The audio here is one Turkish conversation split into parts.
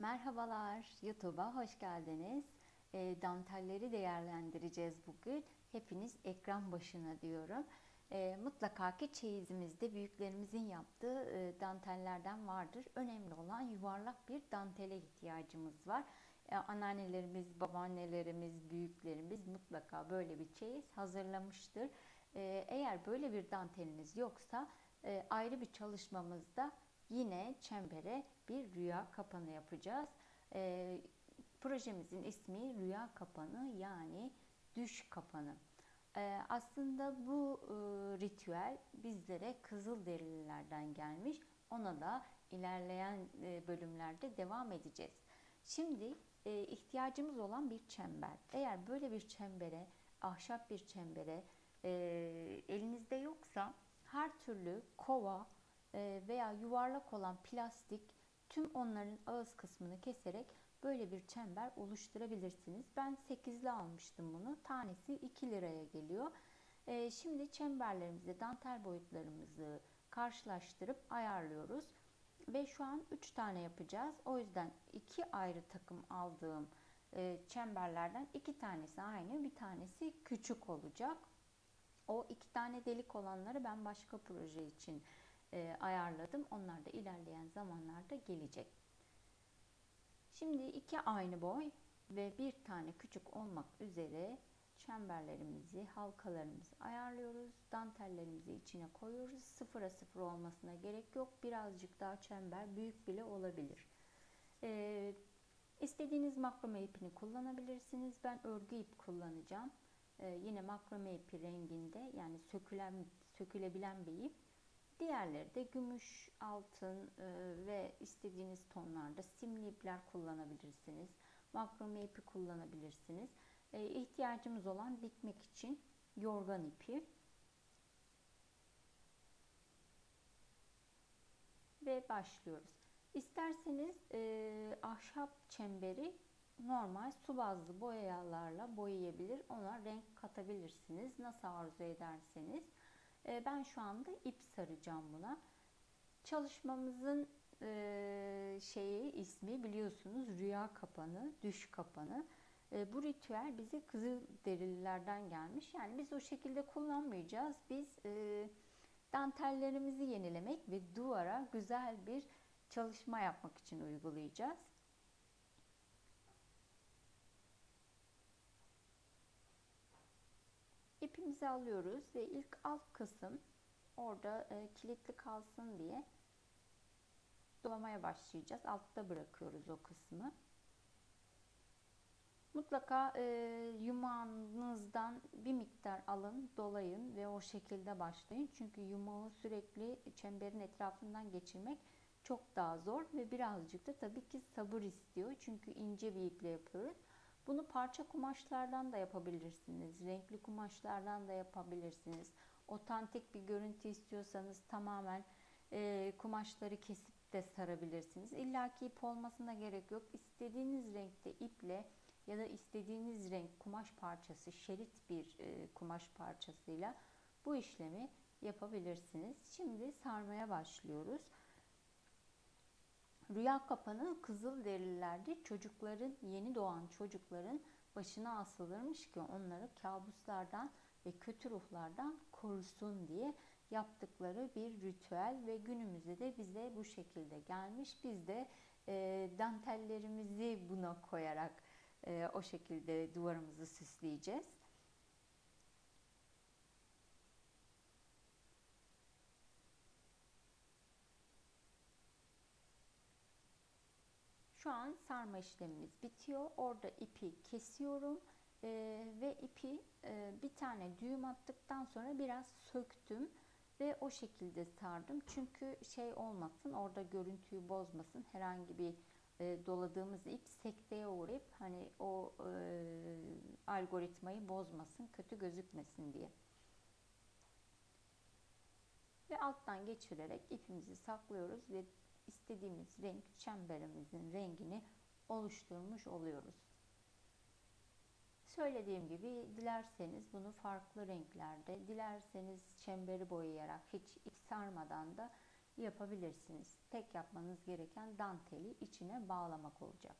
Merhabalar, YouTube'a hoş geldiniz. Dantelleri değerlendireceğiz bugün. Hepiniz ekran başına diyorum. Mutlaka ki çeyizimizde büyüklerimizin yaptığı dantellerden vardır. Önemli olan yuvarlak bir dantele ihtiyacımız var. Anneannelerimiz, babaannelerimiz, büyüklerimiz mutlaka böyle bir çeyiz hazırlamıştır. Eğer böyle bir danteliniz yoksa ayrı bir çalışmamızda yine çembere bir rüya kapanı yapacağız. E, Projemizin ismi rüya kapanı, yani düş kapanı. Aslında bu ritüel bizlere Kızılderililerden gelmiş. Ona da ilerleyen bölümlerde devam edeceğiz. Şimdi ihtiyacımız olan bir çember. Eğer böyle bir çembere, ahşap bir çembere e, elinizde yoksa her türlü kova veya yuvarlak olan plastik, tüm onların ağız kısmını keserek böyle bir çember oluşturabilirsiniz. Ben 8'li almıştım bunu. Tanesi 2 liraya geliyor. Şimdi çemberlerimizi, dantel boyutlarımızı karşılaştırıp ayarlıyoruz. Ve şu an 3 tane yapacağız. O yüzden 2 ayrı takım aldığım çemberlerden 2 tanesi aynı, bir tanesi küçük olacak. O 2 tane delik olanları ben başka proje için ayarladım. Onlar da ilerleyen zamanlarda gelecek. Şimdi 2 aynı boy ve bir tane küçük olmak üzere çemberlerimizi, halkalarımızı ayarlıyoruz. Dantellerimizi içine koyuyoruz. Sıfıra sıfır olmasına gerek yok. Birazcık daha çember büyük bile olabilir. İstediğiniz makrome ipini kullanabilirsiniz. Ben örgü ip kullanacağım. Yine makrome ipi renginde, yani sökülebilen bir ip. Diğerleri de gümüş, altın ve istediğiniz tonlarda simli ipler kullanabilirsiniz. Makrome ipi kullanabilirsiniz. İhtiyacımız olan dikmek için yorgan ipi ve başlıyoruz. İsterseniz ahşap çemberi normal su bazlı boyalarla boyayabilir, ona renk katabilirsiniz. Nasıl arzu ederseniz. Ben şu anda ip saracağım buna. Çalışmamızın ismi biliyorsunuz rüya kapanı, düş kapanı. Bu ritüel bize Kızılderililerden gelmiş. Yani biz o şekilde kullanmayacağız. Biz dantellerimizi yenilemek ve duvara güzel bir çalışma yapmak için uygulayacağız. İpimizi alıyoruz ve ilk alt kısım orada kilitli kalsın diye dolamaya başlayacağız. Altta bırakıyoruz o kısmı. Mutlaka yumağınızdan bir miktar alın, dolayın ve o şekilde başlayın. Çünkü yumağı sürekli çemberin etrafından geçirmek çok daha zor ve birazcık da tabii ki sabır istiyor. Çünkü ince bir iple yapıyoruz. Bunu parça kumaşlardan da yapabilirsiniz. Renkli kumaşlardan da yapabilirsiniz. Otantik bir görüntü istiyorsanız tamamen kumaşları kesip de sarabilirsiniz. İlla ki ip olmasına gerek yok. İstediğiniz renkte iple ya da istediğiniz renk kumaş parçası, şerit bir kumaş parçasıyla bu işlemi yapabilirsiniz. Şimdi sarmaya başlıyoruz. Rüya kapanı Kızılderililerde çocukların, yeni doğan çocukların başına asılırmış ki onları kabuslardan ve kötü ruhlardan korusun diye yaptıkları bir ritüel ve günümüzde de bize bu şekilde gelmiş. Biz de dantellerimizi buna koyarak o şekilde duvarımızı süsleyeceğiz. Şu an sarma işlemimiz bitiyor. Orada ipi kesiyorum ve ipi bir tane düğüm attıktan sonra biraz söktüm ve o şekilde sardım. Çünkü şey olmasın, orada görüntüyü bozmasın. Herhangi bir doladığımız ip sekteye uğrayıp hani o algoritmayı bozmasın, kötü gözükmesin diye. Ve alttan geçirerek ipimizi saklıyoruz ve istediğimiz renk, çemberimizin rengini oluşturmuş oluyoruz. Söylediğim gibi dilerseniz bunu farklı renklerde, dilerseniz çemberi boyayarak hiç ip sarmadan da yapabilirsiniz. Tek yapmanız gereken danteli içine bağlamak olacak.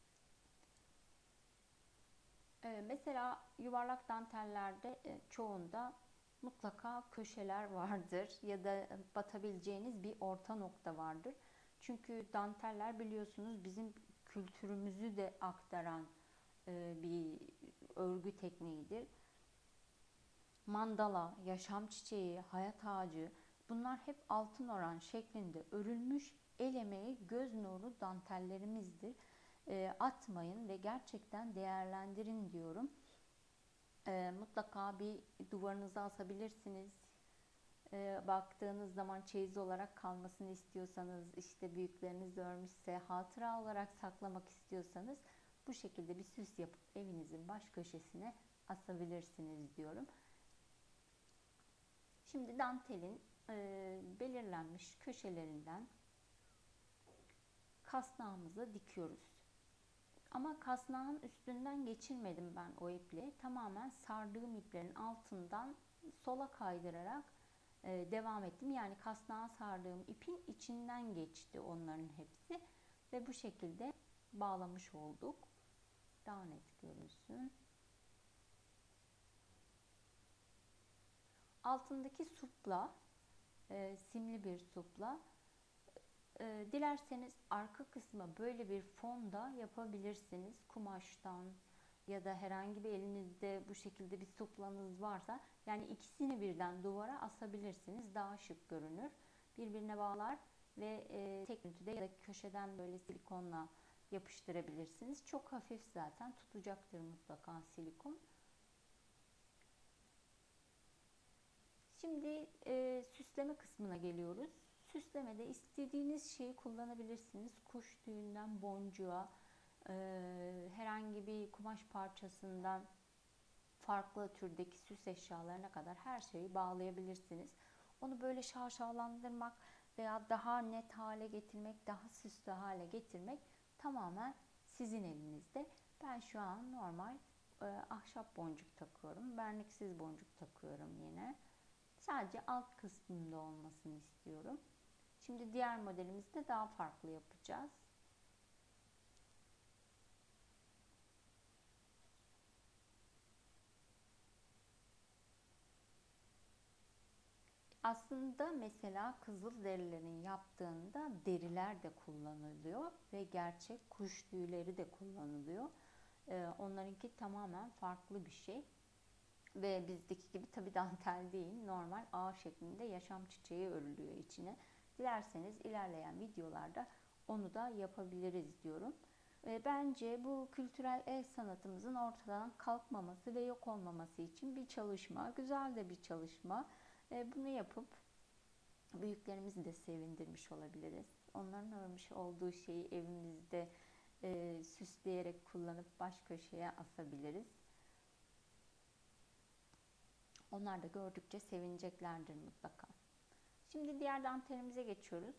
Mesela yuvarlak dantellerde çoğunda mutlaka köşeler vardır ya da batabileceğiniz bir orta nokta vardır. Çünkü danteller biliyorsunuz bizim kültürümüzü de aktaran bir örgü tekniğidir. Mandala, yaşam çiçeği, hayat ağacı, bunlar hep altın oran şeklinde örülmüş el emeği, göz nuru dantellerimizdir. Atmayın ve gerçekten değerlendirin diyorum. Mutlaka bir duvarınıza asabilirsiniz. Baktığınız zaman çeyiz olarak kalmasını istiyorsanız, işte büyükleriniz örmüşse hatıra olarak saklamak istiyorsanız bu şekilde bir süs yapıp evinizin baş köşesine asabilirsiniz diyorum. Şimdi dantelin belirlenmiş köşelerinden kasnağımızı dikiyoruz. Ama kasnağın üstünden geçirmedim ben o iple. Tamamen sardığım iplerin altından sola kaydırarak devam ettim. Yani kasnağa sardığım ipin içinden geçti onların hepsi. Ve bu şekilde bağlamış olduk. Daha net görünsün. Altındaki supla, simli bir supla, dilerseniz arka kısma böyle bir fon da yapabilirsiniz. Kumaştan ya da herhangi bir elinizde bu şekilde bir suplanız varsa, yani ikisini birden duvara asabilirsiniz. Daha şık görünür. Birbirine bağlar ve tek görüntüde ya da köşeden böyle silikonla yapıştırabilirsiniz. Çok hafif, zaten tutacaktır mutlaka silikon. Şimdi süsleme kısmına geliyoruz. Süslemede istediğiniz şeyi kullanabilirsiniz. Kuş tüyünden boncuğa, herhangi bir kumaş parçasından farklı türdeki süs eşyalarına kadar her şeyi bağlayabilirsiniz. Onu böyle şaşalandırmak veya daha net hale getirmek, daha süslü hale getirmek tamamen sizin elinizde. Ben şu an normal ahşap boncuk takıyorum. Verniksiz boncuk takıyorum yine. Sadece alt kısmında olmasını istiyorum. Şimdi diğer modelimizde daha farklı yapacağız. Aslında mesela Kızılderililerin yaptığında deriler de kullanılıyor ve gerçek kuş tüyleri de kullanılıyor. Onlarınki tamamen farklı bir şey. Ve bizdeki gibi tabi dantel değil, normal ağ şeklinde yaşam çiçeği örülüyor içine. Dilerseniz ilerleyen videolarda onu da yapabiliriz diyorum. Bence bu kültürel el sanatımızın ortadan kalkmaması ve yok olmaması için bir çalışma, güzel de bir çalışma. Bunu yapıp büyüklerimizi de sevindirmiş olabiliriz. Onların örmüş olduğu şeyi evimizde süsleyerek kullanıp baş köşeye asabiliriz. Onlar da gördükçe sevineceklerdir mutlaka. Şimdi diğer dantelimize geçiyoruz.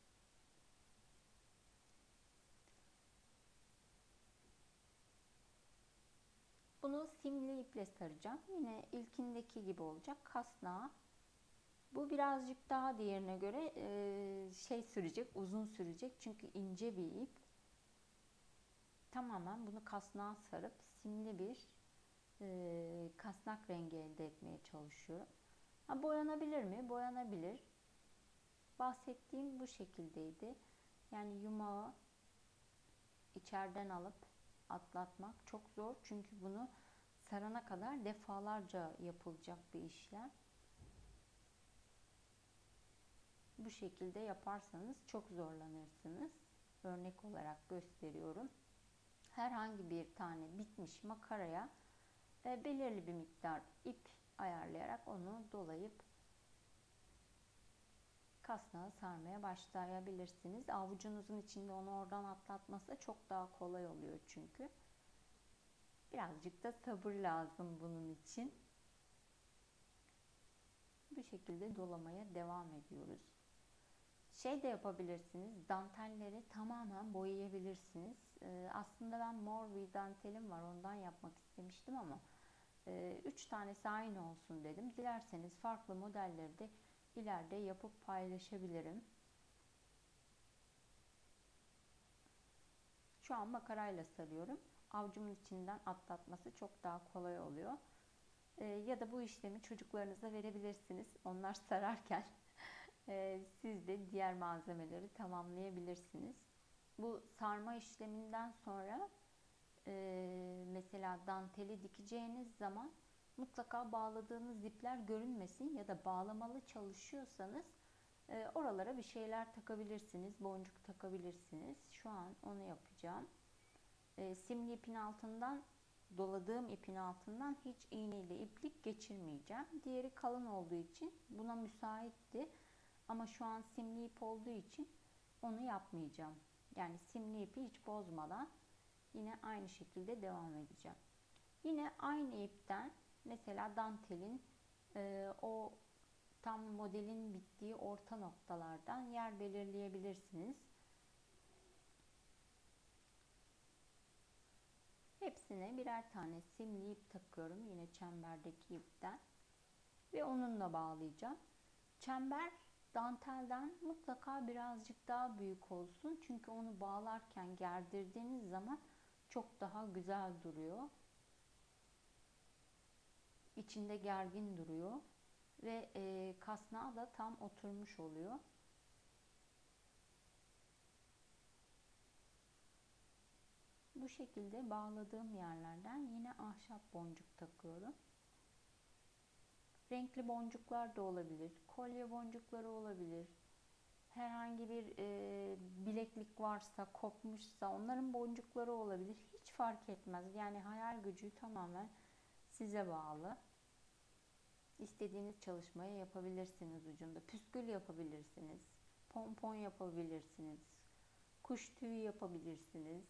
Bunu simli iple saracağım. Yine ilkindeki gibi olacak. Kasnağı. Bu birazcık daha diğerine göre sürecek, uzun sürecek. Çünkü ince bir ip. Tamamen bunu kasnağa sarıp simli bir kasnak rengi elde etmeye çalışıyorum. Boyanabilir mi? Boyanabilir. Bahsettiğim bu şekildeydi. Yani yumağı içeriden alıp atlatmak çok zor. Çünkü bunu sarana kadar defalarca yapılacak bir işlem. Bu şekilde yaparsanız çok zorlanırsınız. Örnek olarak gösteriyorum. Herhangi bir tane bitmiş makaraya belirli bir miktar ip ayarlayarak onu dolayıp kasnağı sarmaya başlayabilirsiniz. Avucunuzun içinde onu oradan atlatması çok daha kolay oluyor çünkü. Birazcık da sabır lazım bunun için. Bu şekilde dolamaya devam ediyoruz. De yapabilirsiniz. Dantelleri tamamen boyayabilirsiniz. Aslında ben mor bir dantelim var. Ondan yapmak istemiştim ama 3 tanesi aynı olsun dedim. Dilerseniz farklı modelleri de ileride yapıp paylaşabilirim. şu an makarayla sarıyorum. Avucumun içinden atlatması çok daha kolay oluyor. Ya da bu işlemi çocuklarınıza verebilirsiniz. Onlar sararken siz de diğer malzemeleri tamamlayabilirsiniz. Bu sarma işleminden sonra mesela danteli dikeceğiniz zaman mutlaka bağladığınız ipler görünmesin ya da bağlamalı çalışıyorsanız oralara bir şeyler takabilirsiniz. Boncuk takabilirsiniz. Şu an onu yapacağım. Simli ipin altından, doladığım ipin altından hiç iğneyle iplik geçirmeyeceğim. Diğeri kalın olduğu için buna müsaitti. Ama şu an simli ip olduğu için onu yapmayacağım. Yani simli ipi hiç bozmadan yine aynı şekilde devam edeceğim. Yine aynı ipten mesela dantelin o tam modelin bittiği orta noktalardan yer belirleyebilirsiniz. Hepsine birer tane simli ip takıyorum yine çemberdeki ipten ve onunla bağlayacağım. Çember dantelden mutlaka birazcık daha büyük olsun. Çünkü onu bağlarken gerdirdiğiniz zaman çok daha güzel duruyor. İçinde gergin duruyor ve kasnağı da tam oturmuş oluyor. Bu şekilde bağladığım yerlerden yine ahşap boncuk takıyorum. Renkli boncuklar da olabilir, kolye boncukları olabilir. Herhangi bir bileklik varsa, kopmuşsa onların boncukları olabilir. Hiç fark etmez. Yani hayal gücü tamamen size bağlı. İstediğiniz çalışmayı yapabilirsiniz ucunda. Püskül yapabilirsiniz. Pompon yapabilirsiniz. Kuş tüyü yapabilirsiniz.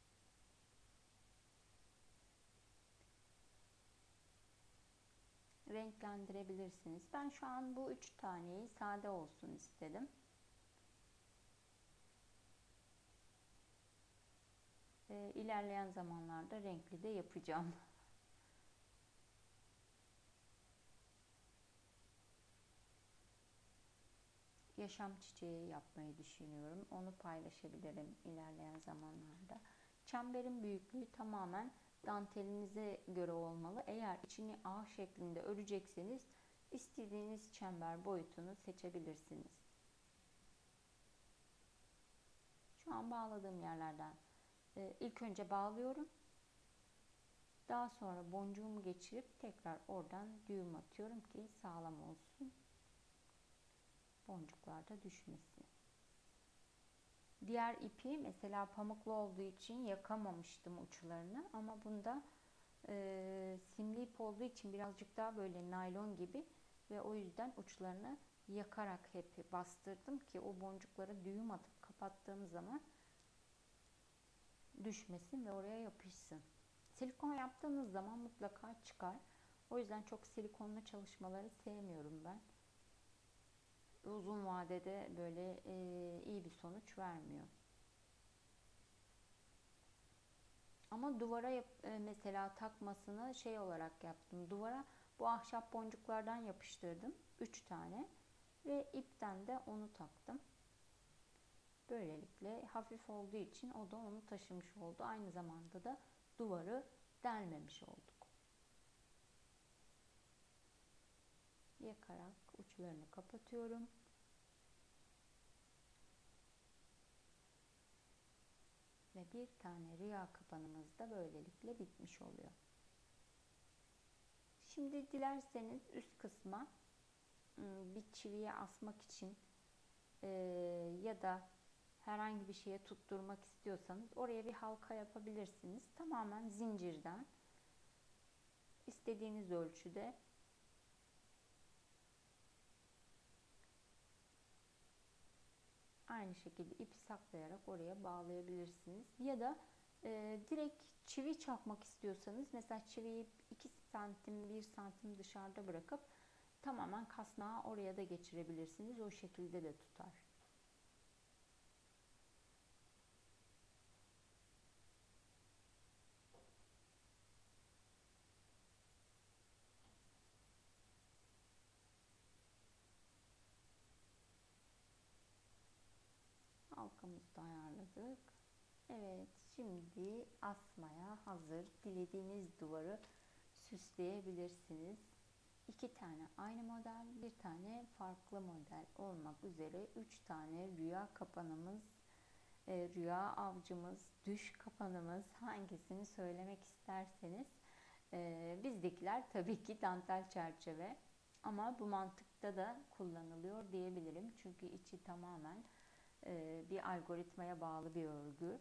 Renklendirebilirsiniz. Ben şu an bu 3 taneyi sade olsun istedim. İlerleyen zamanlarda renkli de yapacağım. Yaşam çiçeği yapmayı düşünüyorum. Onu paylaşabilirim ilerleyen zamanlarda. Çemberin büyüklüğü tamamen dantelinize göre olmalı. Eğer içini ağ şeklinde örecekseniz istediğiniz çember boyutunu seçebilirsiniz. Şu an bağladığım yerlerden ilk önce bağlıyorum. Daha sonra boncuğumu geçirip tekrar oradan düğüm atıyorum ki sağlam olsun. Boncuklar da düşmesin. Diğer ipi mesela pamuklu olduğu için yakamamıştım uçlarını ama bunda simli ip olduğu için birazcık daha böyle naylon gibi ve o yüzden uçlarını yakarak hep bastırdım ki o boncuklara düğüm atıp kapattığım zaman düşmesin ve oraya yapışsın. Silikon yaptığınız zaman mutlaka çıkar. O yüzden çok silikonlu çalışmaları sevmiyorum ben. Uzun vadede böyle iyi bir sonuç vermiyor. Ama duvara mesela takmasını şey olarak yaptım. Duvara bu ahşap boncuklardan yapıştırdım. 3 tane ve ipten de onu taktım. Böylelikle hafif olduğu için o da onu taşımış oldu. Aynı zamanda da duvarı delmemiş olduk. Yakarak uçlarını kapatıyorum. Ve bir tane rüya kapanımız da böylelikle bitmiş oluyor. Şimdi dilerseniz üst kısma bir çiviye asmak için ya da herhangi bir şeye tutturmak istiyorsanız oraya bir halka yapabilirsiniz. Tamamen zincirden istediğiniz ölçüde aynı şekilde ipi saklayarak oraya bağlayabilirsiniz. Ya da direkt çivi çakmak istiyorsanız mesela çiviyi 2 santim 1 santim dışarıda bırakıp tamamen kasnağı oraya da geçirebilirsiniz. O şekilde de tutar. Halkamızı da ayarladık. Evet, şimdi asmaya hazır. Dilediğiniz duvarı süsleyebilirsiniz. İki tane aynı model, bir tane farklı model olmak üzere üç tane rüya kapanımız, rüya avcımız, düş kapanımız, hangisini söylemek isterseniz. Bizdekiler tabii ki dantel çerçeve, ama bu mantıkta da kullanılıyor diyebilirim. Çünkü içi tamamen bir algoritmaya bağlı bir örgü.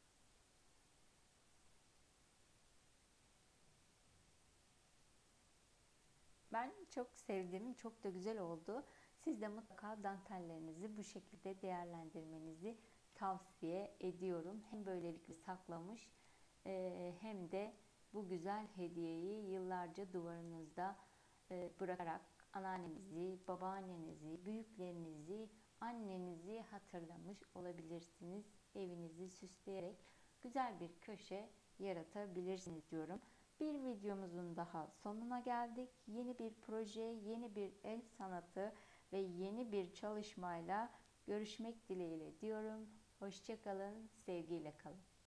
Ben çok sevdim, çok da güzel oldu. Siz de mutlaka dantellerinizi bu şekilde değerlendirmenizi tavsiye ediyorum. Hem böylelikle saklamış, hem de bu güzel hediyeyi yıllarca duvarınızda bırakarak anneannenizi, babaannenizi, büyüklerinizi, annenizi hatırlamış olabilirsiniz. Evinizi süsleyerek güzel bir köşe yaratabilirsiniz diyorum. Bir videomuzun daha sonuna geldik. Yeni bir proje, yeni bir el sanatı ve yeni bir çalışmayla görüşmek dileğiyle diyorum. Hoşça kalın, sevgiyle kalın.